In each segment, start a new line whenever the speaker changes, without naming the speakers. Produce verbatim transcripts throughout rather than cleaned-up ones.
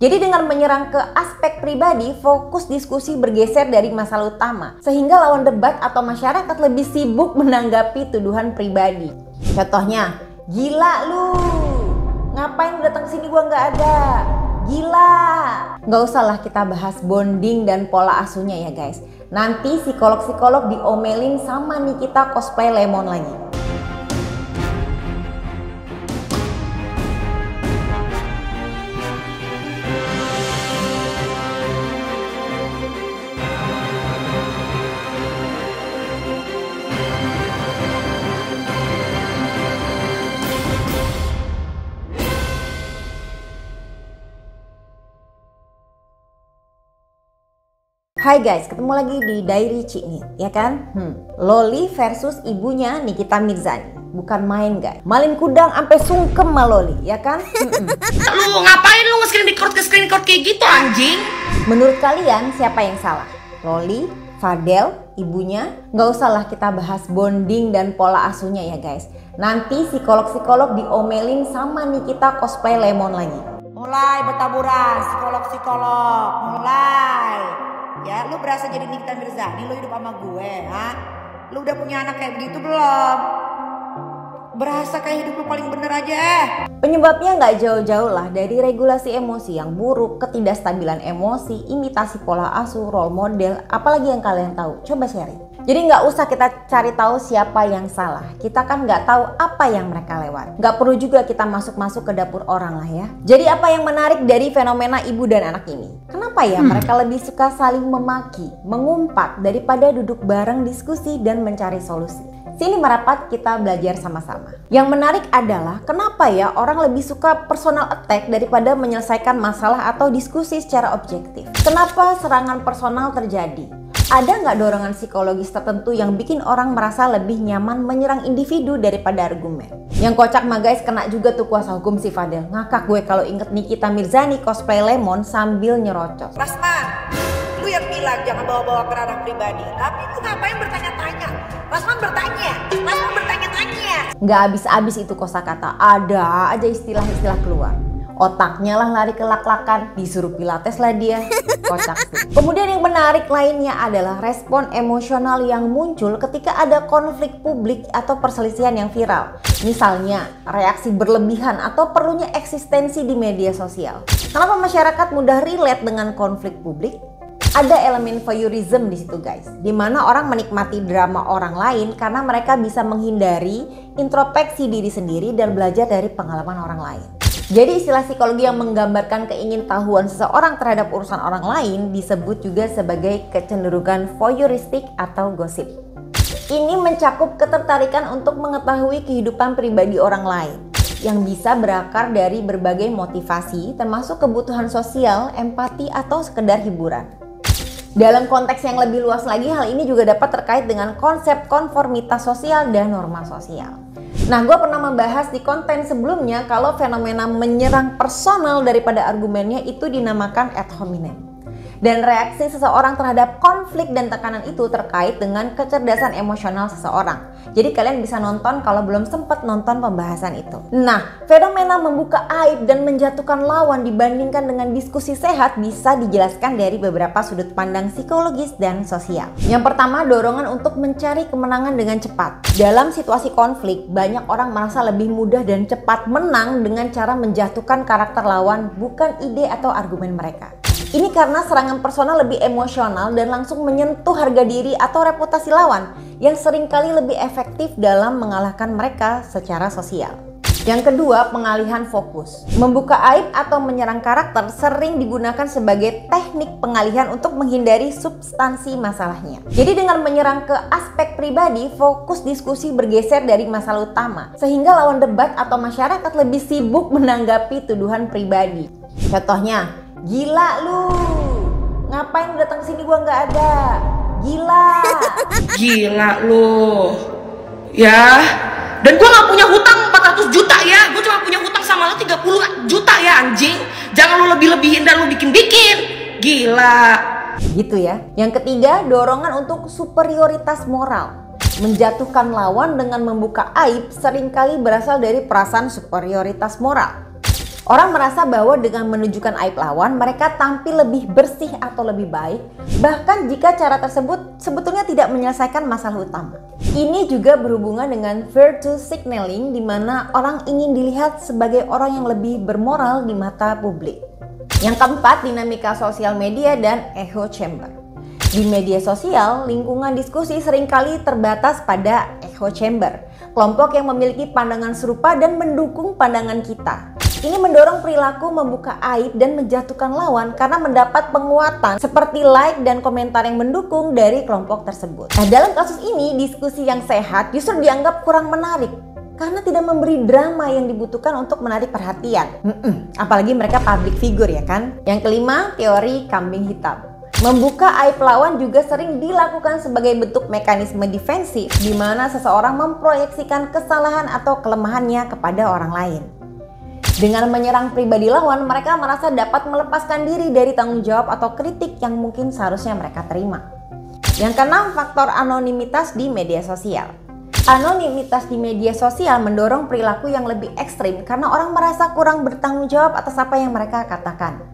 Jadi dengan menyerang ke aspek pribadi, fokus diskusi bergeser dari masalah utama, sehingga lawan debat atau masyarakat lebih sibuk menanggapi tuduhan pribadi. Contohnya, gila lu, ngapain lu datang sini gua nggak ada, gila. Nggak usah lah kita bahas bonding dan pola asuhnya ya guys. Nanti psikolog-psikolog diomelin sama Nikita cosplay Lemon lagi. Hai guys, ketemu lagi di Diary Ciknit, ya kan? Hmm. Loli versus ibunya Nikita Mirzani. Bukan main guys. Malin kudang sampai sungkem sama Loli, ya kan? Hmm -mm.
Lu ngapain lu nge-screen record ke screen record kayak gitu anjing?
Menurut kalian siapa yang salah? Loli, Fadel, ibunya? Nggak usah lah kita bahas bonding dan pola asuhnya ya guys. Nanti psikolog-psikolog diomelin sama Nikita cosplay Lemon lagi.
Mulai bertaburan psikolog-psikolog, mulai. Ya, lu berasa jadi Nikita Mirzani, lu hidup sama gue, ha? Lu udah punya anak kayak begitu belum? Berasa kayak hidup lu paling bener aja.
Penyebabnya nggak jauh-jauh lah dari regulasi emosi yang buruk, ketidakstabilan emosi, imitasi pola asuh, role model, apalagi yang kalian tahu. Coba sharing. Jadi nggak usah kita cari tahu siapa yang salah. Kita kan nggak tahu apa yang mereka lewat. Nggak perlu juga kita masuk-masuk ke dapur orang lah ya. Jadi apa yang menarik dari fenomena ibu dan anak ini? Kenapa ya hmm. mereka lebih suka saling memaki, mengumpat daripada duduk bareng diskusi dan mencari solusi? Sini merapat kita belajar sama-sama. Yang menarik adalah kenapa ya orang lebih suka personal attack daripada menyelesaikan masalah atau diskusi secara objektif? Kenapa serangan personal terjadi? Ada nggak dorongan psikologis tertentu yang bikin orang merasa lebih nyaman menyerang individu daripada argumen? Yang kocak mah guys, kena juga tuh kuasa hukum si Fadel. Ngakak gue kalau inget Nikita Mirzani cosplay Lemon sambil nyerocos.
Rasman, lu yang bilang jangan bawa-bawa ke ranah pribadi. Tapi lu ngapain bertanya-tanya? Rasman bertanya, Rasman bertanya-tanya.
Nggak habis-habis itu kosakata, ada aja istilah-istilah keluar. Otaknya lah lari ke lak-lakan, disuruh pilates lah dia. Kocak sih. Kemudian yang menarik lainnya adalah respon emosional yang muncul ketika ada konflik publik atau perselisihan yang viral. Misalnya reaksi berlebihan atau perlunya eksistensi di media sosial. Kenapa masyarakat mudah relate dengan konflik publik? Ada elemen voyeurism di situ guys, dimana orang menikmati drama orang lain karena mereka bisa menghindari introspeksi diri sendiri dan belajar dari pengalaman orang lain. Jadi istilah psikologi yang menggambarkan keingintahuan seseorang terhadap urusan orang lain disebut juga sebagai kecenderungan voyeuristik atau gosip. Ini mencakup ketertarikan untuk mengetahui kehidupan pribadi orang lain yang bisa berakar dari berbagai motivasi termasuk kebutuhan sosial, empati, atau sekedar hiburan. Dalam konteks yang lebih luas lagi, hal ini juga dapat terkait dengan konsep konformitas sosial dan norma sosial. Nah, gue pernah membahas di konten sebelumnya kalau fenomena menyerang personal daripada argumennya itu dinamakan ad hominem. Dan reaksi seseorang terhadap konflik dan tekanan itu terkait dengan kecerdasan emosional seseorang. Jadi kalian bisa nonton kalau belum sempat nonton pembahasan itu. Nah, fenomena membuka aib dan menjatuhkan lawan dibandingkan dengan diskusi sehat bisa dijelaskan dari beberapa sudut pandang psikologis dan sosial. Yang pertama, dorongan untuk mencari kemenangan dengan cepat. Dalam situasi konflik, banyak orang merasa lebih mudah dan cepat menang dengan cara menjatuhkan karakter lawan, bukan ide atau argumen mereka. Ini karena serangan personal lebih emosional dan langsung menyentuh harga diri atau reputasi lawan yang seringkali lebih efektif dalam mengalahkan mereka secara sosial. Yang kedua, pengalihan fokus. Membuka aib atau menyerang karakter sering digunakan sebagai teknik pengalihan untuk menghindari substansi masalahnya. Jadi dengan menyerang ke aspek pribadi, fokus diskusi bergeser dari masalah utama, sehingga lawan debat atau masyarakat lebih sibuk menanggapi tuduhan pribadi. Contohnya, gila lu, ngapain lu datang sini gua nggak ada, gila.
Gila lu, ya. Dan gua nggak punya hutang empat ratus juta ya, gua cuma punya hutang sama lo tiga puluh juta ya anjing. Jangan lu lebih-lebihin dan lu bikin-bikin, gila.
Gitu ya. Yang ketiga, dorongan untuk superioritas moral. Menjatuhkan lawan dengan membuka aib seringkali berasal dari perasaan superioritas moral. Orang merasa bahwa dengan menunjukkan aib lawan, mereka tampil lebih bersih atau lebih baik, bahkan jika cara tersebut sebetulnya tidak menyelesaikan masalah utama. Ini juga berhubungan dengan virtue signaling, di mana orang ingin dilihat sebagai orang yang lebih bermoral di mata publik. Yang keempat, dinamika sosial media dan echo chamber. Di media sosial, lingkungan diskusi seringkali terbatas pada echo chamber, kelompok yang memiliki pandangan serupa dan mendukung pandangan kita. Ini mendorong perilaku membuka aib dan menjatuhkan lawan karena mendapat penguatan seperti like dan komentar yang mendukung dari kelompok tersebut. Nah, dalam kasus ini, diskusi yang sehat justru dianggap kurang menarik karena tidak memberi drama yang dibutuhkan untuk menarik perhatian. Mm-mm, apalagi mereka public figure, ya kan? Yang kelima, teori kambing hitam. Membuka aib lawan juga sering dilakukan sebagai bentuk mekanisme defensif, di mana seseorang memproyeksikan kesalahan atau kelemahannya kepada orang lain. Dengan menyerang pribadi lawan, mereka merasa dapat melepaskan diri dari tanggung jawab atau kritik yang mungkin seharusnya mereka terima. Yang keenam, faktor anonimitas di media sosial. Anonimitas di media sosial mendorong perilaku yang lebih ekstrim karena orang merasa kurang bertanggung jawab atas apa yang mereka katakan.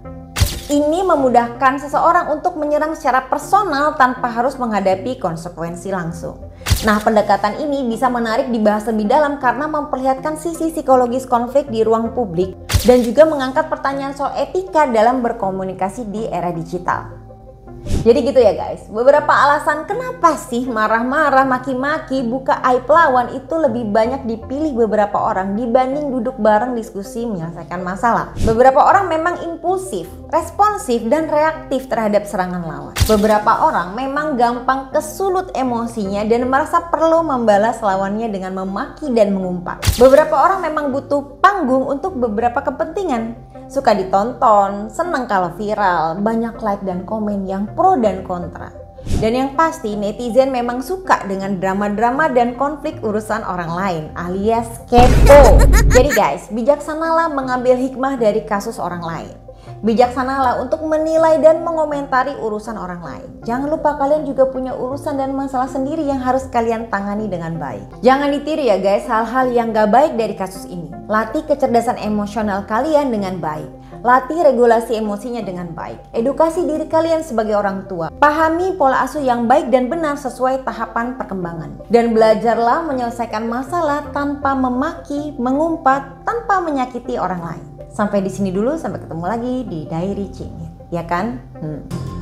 Ini memudahkan seseorang untuk menyerang secara personal tanpa harus menghadapi konsekuensi langsung. Nah, pendekatan ini bisa menarik dibahas lebih dalam karena memperlihatkan sisi psikologis konflik di ruang publik dan juga mengangkat pertanyaan soal etika dalam berkomunikasi di era digital. Jadi gitu ya guys, beberapa alasan kenapa sih marah-marah, maki-maki, buka aib lawan itu lebih banyak dipilih beberapa orang dibanding duduk bareng diskusi menyelesaikan masalah. Beberapa orang memang impulsif, responsif, dan reaktif terhadap serangan lawan. Beberapa orang memang gampang kesulut emosinya dan merasa perlu membalas lawannya dengan memaki dan mengumpat. Beberapa orang memang butuh panggung untuk beberapa kepentingan. Suka ditonton, senang kalau viral, banyak like dan komen yang pro dan kontra. Dan yang pasti netizen memang suka dengan drama-drama dan konflik urusan orang lain alias kepo. Jadi guys, bijaksanalah mengambil hikmah dari kasus orang lain. Bijaksanalah untuk menilai dan mengomentari urusan orang lain. Jangan lupa kalian juga punya urusan dan masalah sendiri yang harus kalian tangani dengan baik. Jangan ditiru ya guys hal-hal yang gak baik dari kasus ini. Latih kecerdasan emosional kalian dengan baik. Latih regulasi emosinya dengan baik. Edukasi diri kalian sebagai orang tua. Pahami pola asuh yang baik dan benar sesuai tahapan perkembangan. Dan belajarlah menyelesaikan masalah tanpa memaki, mengumpat, tanpa menyakiti orang lain. Sampai di sini dulu, sampai ketemu lagi di Diary Cingit, ya kan? Hmm.